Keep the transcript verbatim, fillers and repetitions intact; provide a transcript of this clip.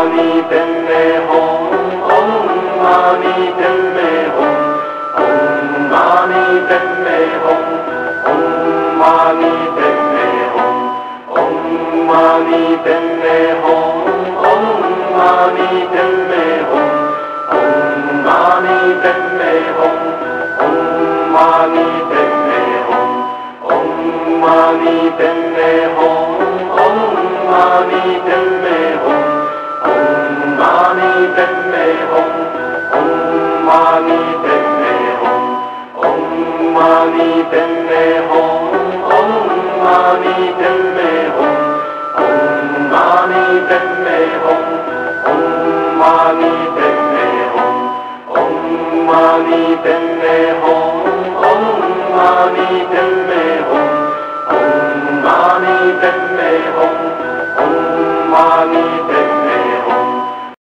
Mani Padme Hum, Om Mani Padme Hum, Om Mani Padme Hum, Om Mani Padme Hum, Om Mani Padme Hum, Om Mani Padme Hum, Om Mani Padme Hum, Om Mani Padme Hum, Om Mani Padme Hum, Om Mani Padme Hum, Om Mani Padme Hum, Om Mani Padme Hum, Om Mani Padme Hum, Om Mani Padme Hum, Om Mani Padme Hum, Om Mani Padme Hum, Om Mani Padme Hum, Om Mani Padme Hum, Om Mani Padme Hum,